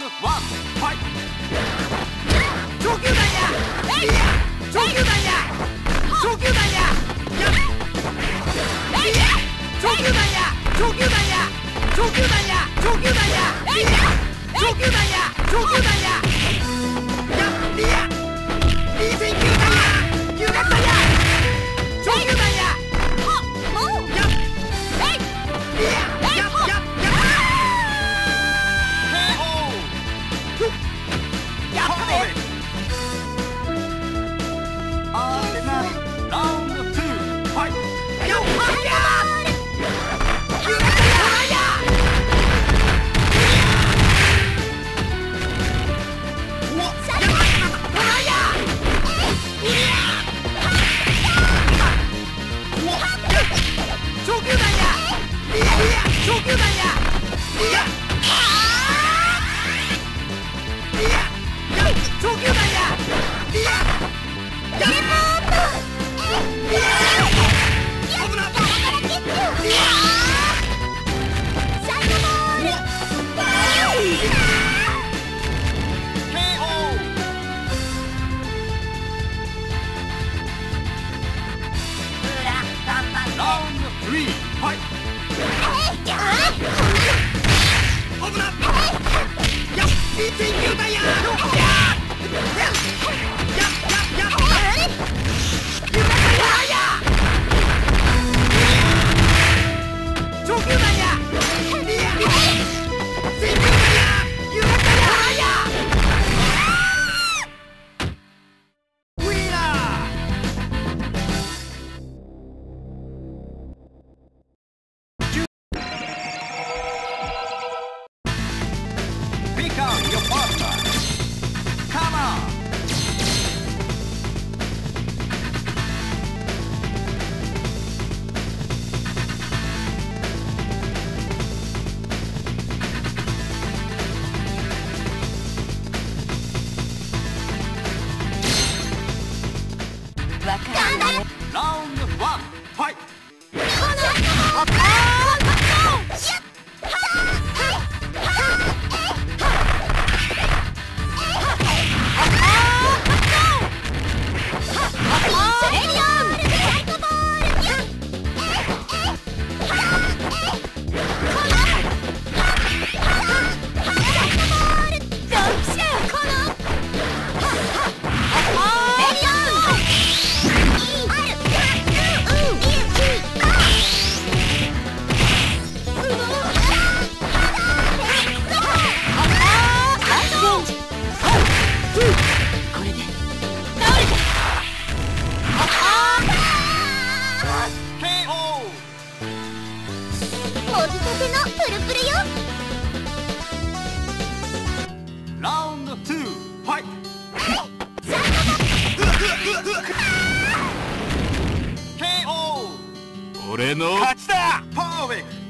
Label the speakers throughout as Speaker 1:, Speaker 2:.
Speaker 1: 俺の勝ちだ。パーフェクト。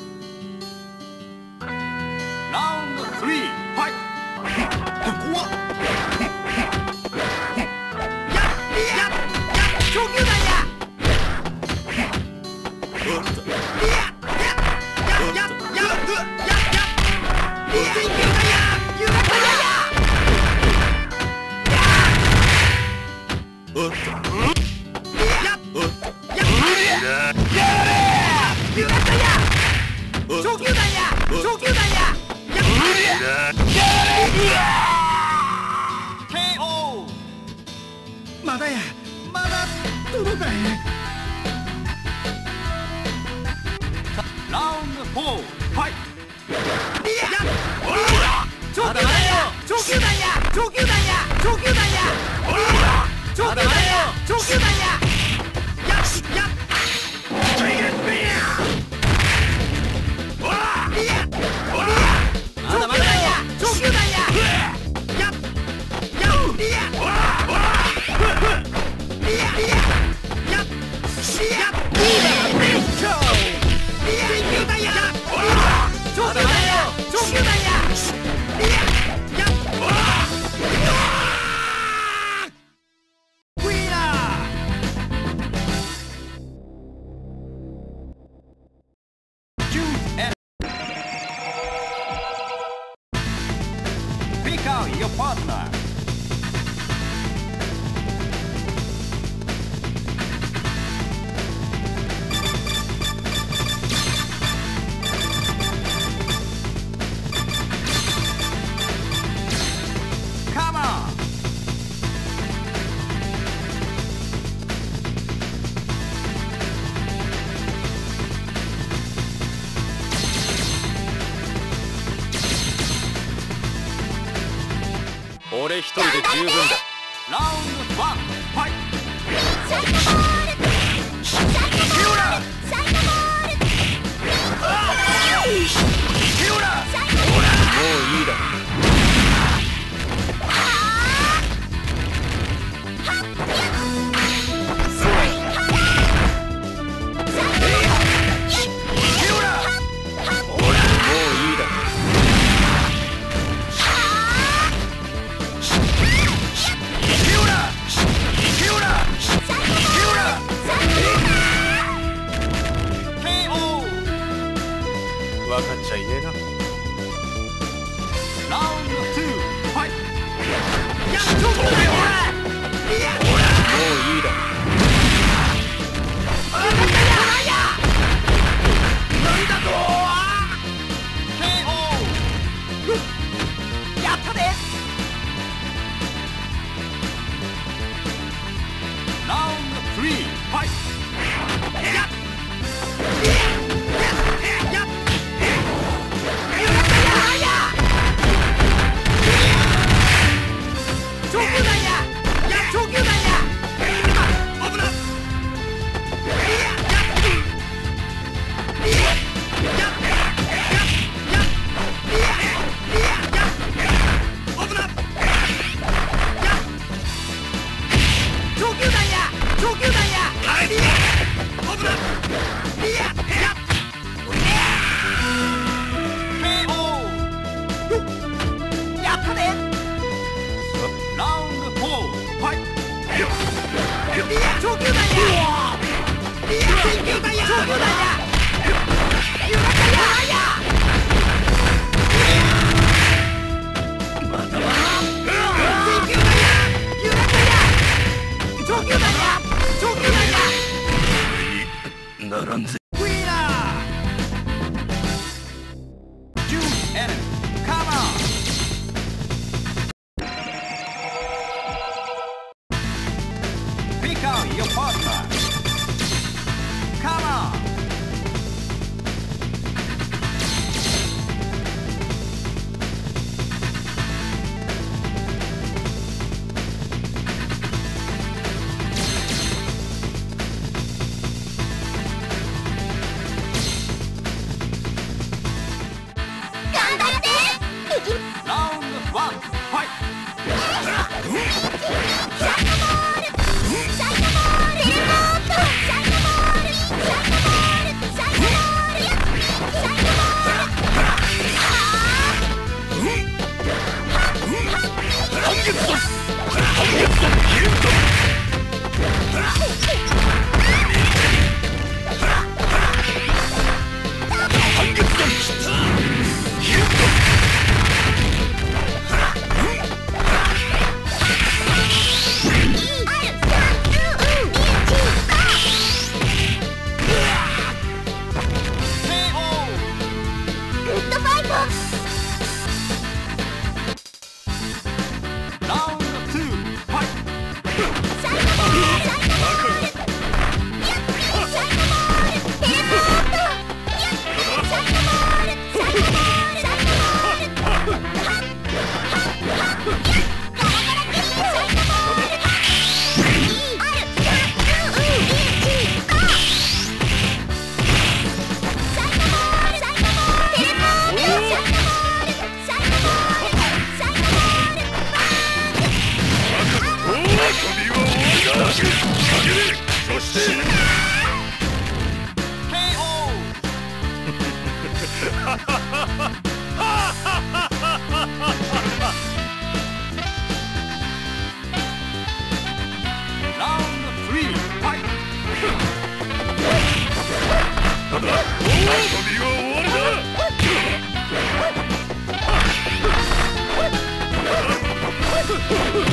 Speaker 1: ラウンド3ファイト。ここは初球弾や。まだや、まだ届かへん。ラウンド4ファイト。初球弾や、初球弾や、初球弾や、初球弾や、初球弾や、初球弾や。
Speaker 2: Pick out your partner. Come on.
Speaker 1: 俺一人で十分だ。
Speaker 2: ラウンド1、ファイト。
Speaker 3: サイドボールサイドボールサイドボール
Speaker 1: もういいだろ。分かっちゃいねえな。
Speaker 2: ラウンド2、ファイト。
Speaker 1: もういいだろ。なんだと。
Speaker 2: KO。
Speaker 1: やったで。
Speaker 2: ラウンド3、ファイト。
Speaker 1: ならんぜ。
Speaker 2: Pick out your partner. Come on. Round 1, fight.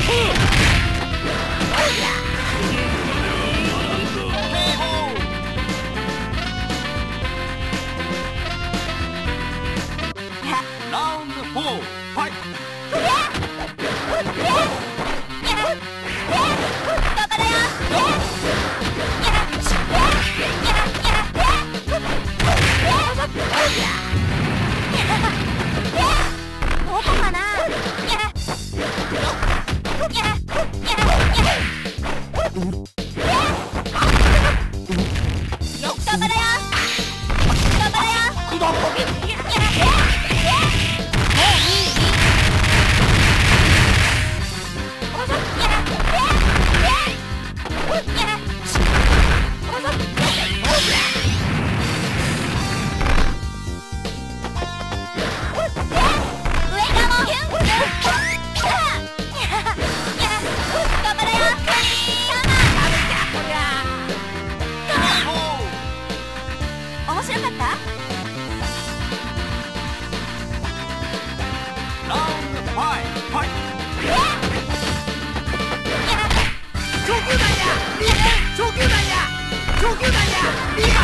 Speaker 2: Round 4, fight!
Speaker 3: 面白かった？
Speaker 2: Round 5, fight!
Speaker 1: 上級弾や上級弾や上級弾やリア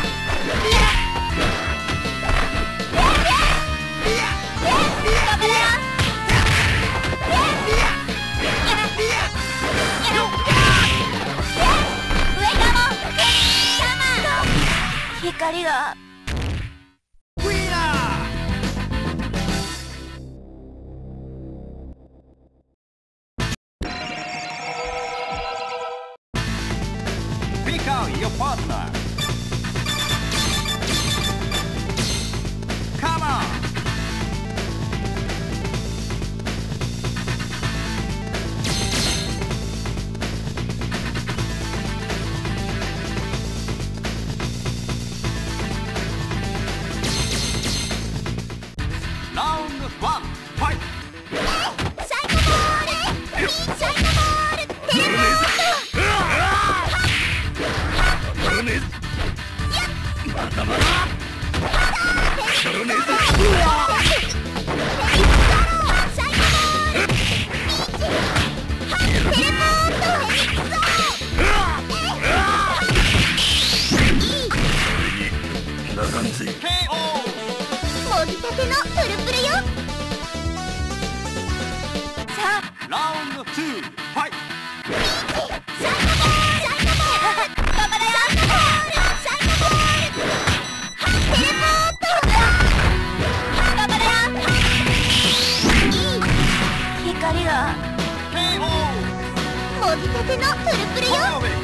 Speaker 3: 光が
Speaker 1: ウィーナー
Speaker 2: Pick out your partner! Come on! Round 1, fight!
Speaker 3: サイコボールサイコボールテレポーもぎたてのプルプルよ。さあ
Speaker 2: Round 2, fight!
Speaker 3: サイコボールサイコボールパパだよサイコボールサイコボールテレポートパパだよ光が
Speaker 2: KO!
Speaker 3: もぎたてのプルプルよ。
Speaker 2: Follow it!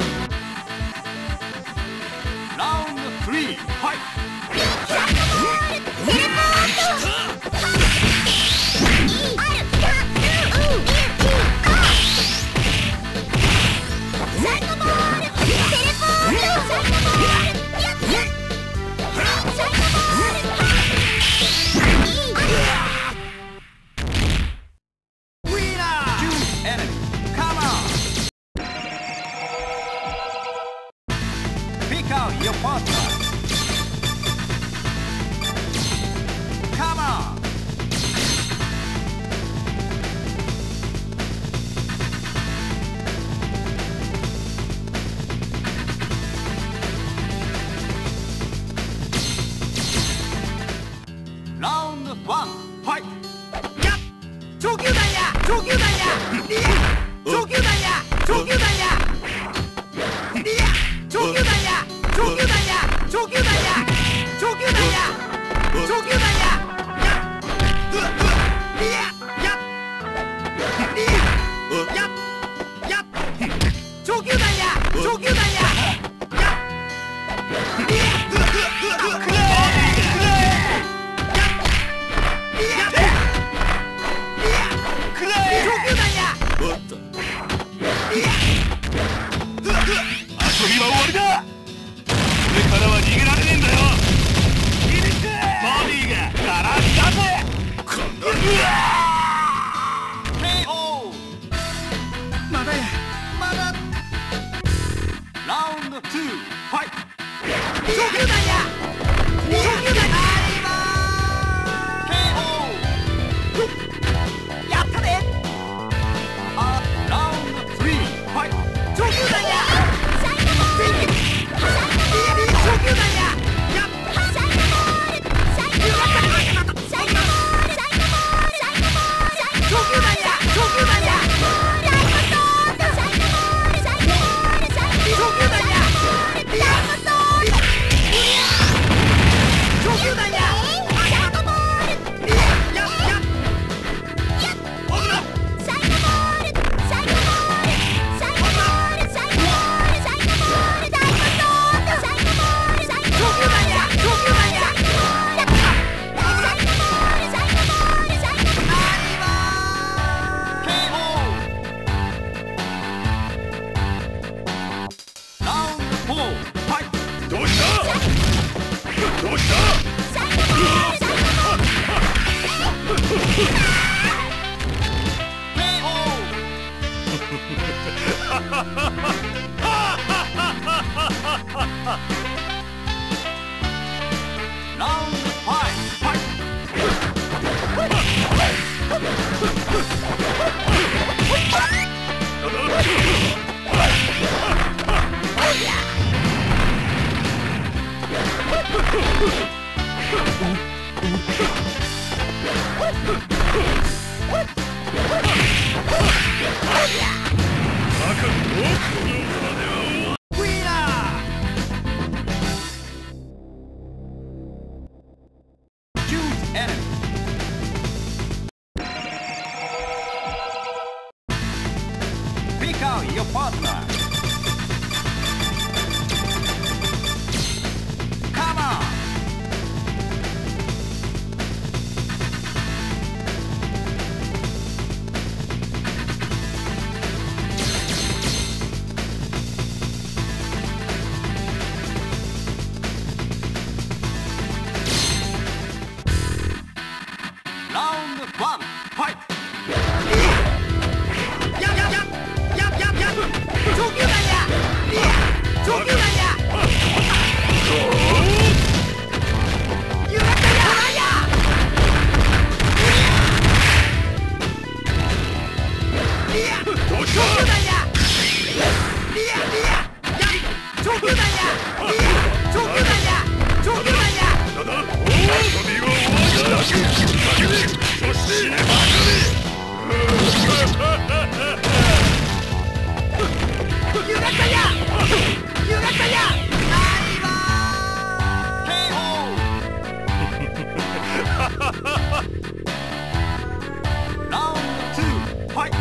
Speaker 2: Round 3, fight!
Speaker 3: テレポートサイコボールテレポートサイコボールやっサイコボール
Speaker 1: ウィーナー
Speaker 2: Choose enemy! Come on! Pick out your partner! Come on! Round 1, fight!
Speaker 1: やっ上級弾や上級弾やリア上級弾や上級弾やリア上級弾や上級弾や上級弾や上級弾や上級弾ややっリアやっリアやっやっ上級弾や上級弾ややっリアくれ上級弾や
Speaker 2: Your partner. Come on. Round 1, fight.
Speaker 1: 上級弾や上級弾やゆらかや上級弾や上級弾や上級弾や上級弾やゆらかやゆらかやないわ
Speaker 2: Round 2, fight.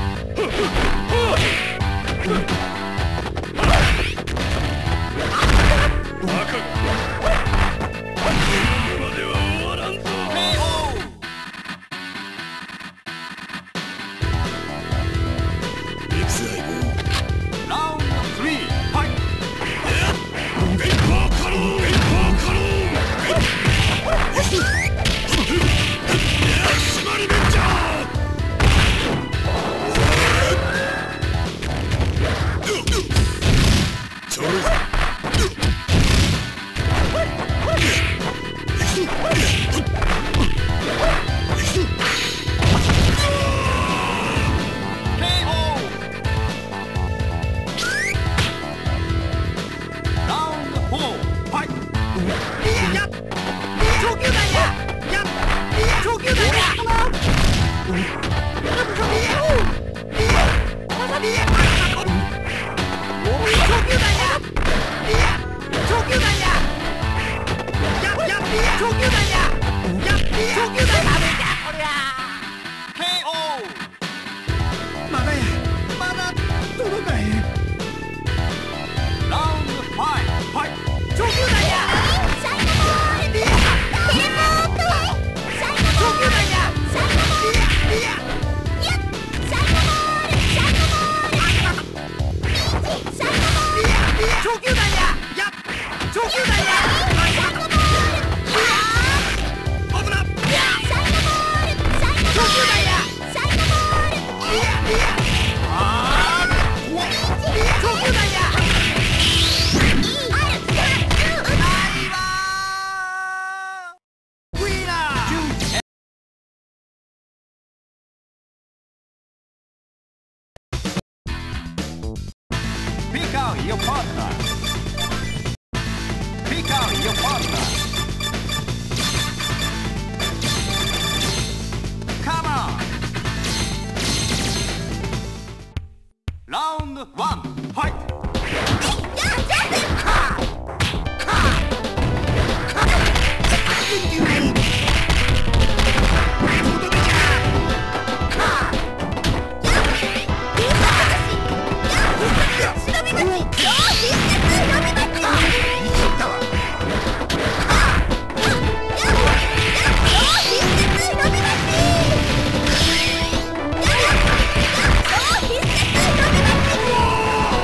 Speaker 3: こ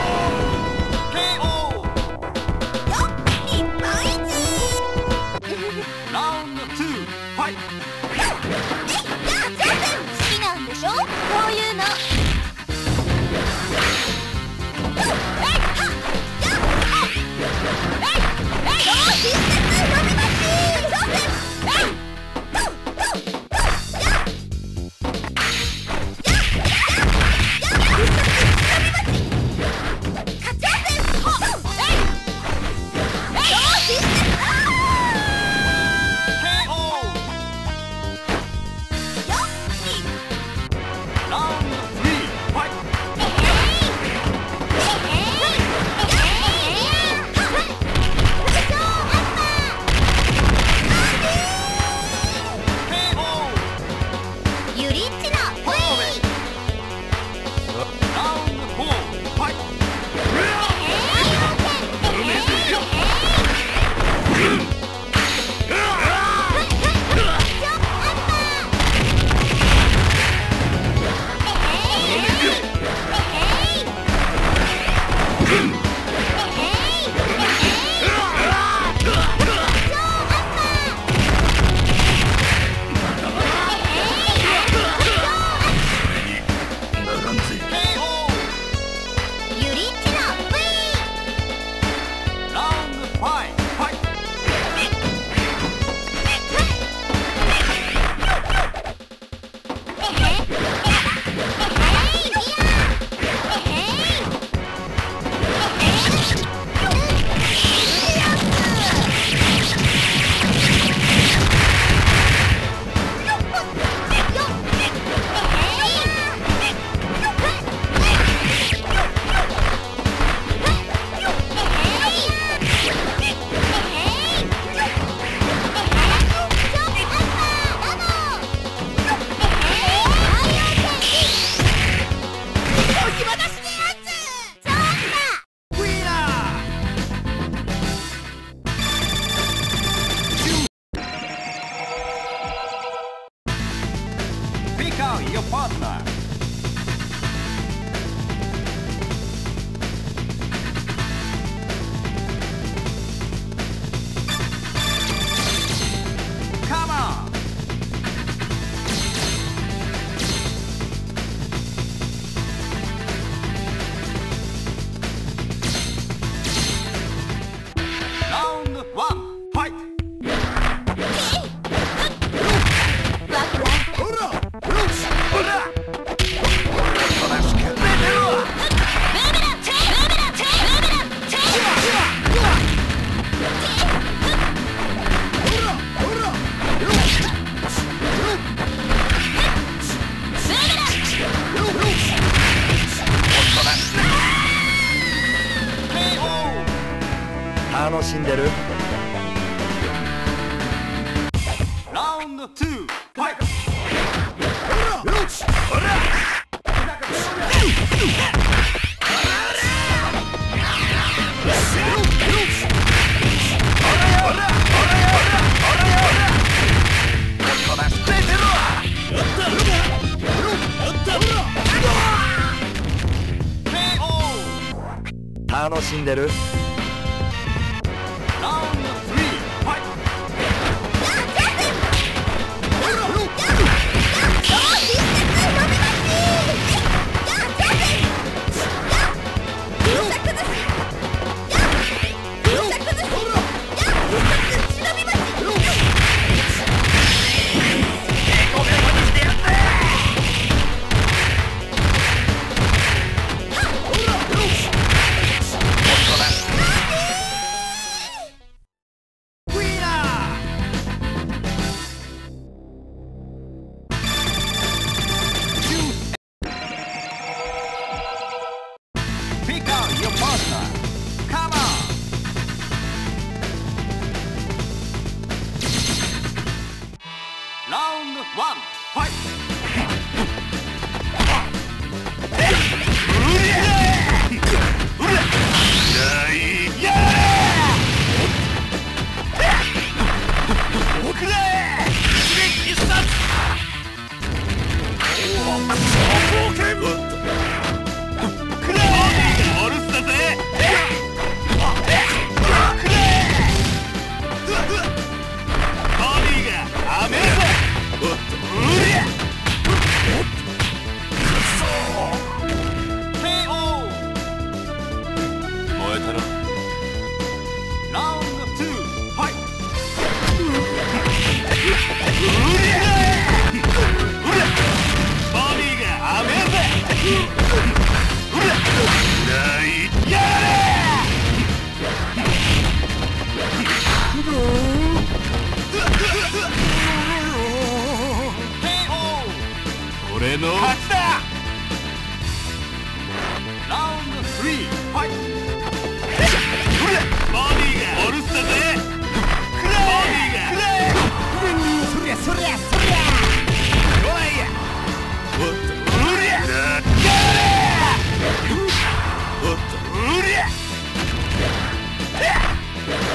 Speaker 2: partner. Come on. Round 1, fight.
Speaker 1: 楽しんでる。
Speaker 2: Round 2, fight. KO.
Speaker 1: 楽しんでる。
Speaker 2: Round 3, fight. Pick out your partner. Come on. Round 1, fight. Round 2, fight. KO.
Speaker 1: 俺の
Speaker 2: 勝ちだ。Round 3, fight.
Speaker 1: ボディがおるしたぜ。くらえくらえ。
Speaker 2: そりゃそりゃそりゃ。
Speaker 1: おいや。おっとうりゃ。やれ。おっとうりゃ。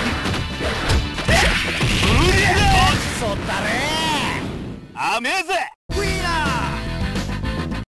Speaker 1: うりゃ。
Speaker 2: そったれ。
Speaker 1: 甘えぜ。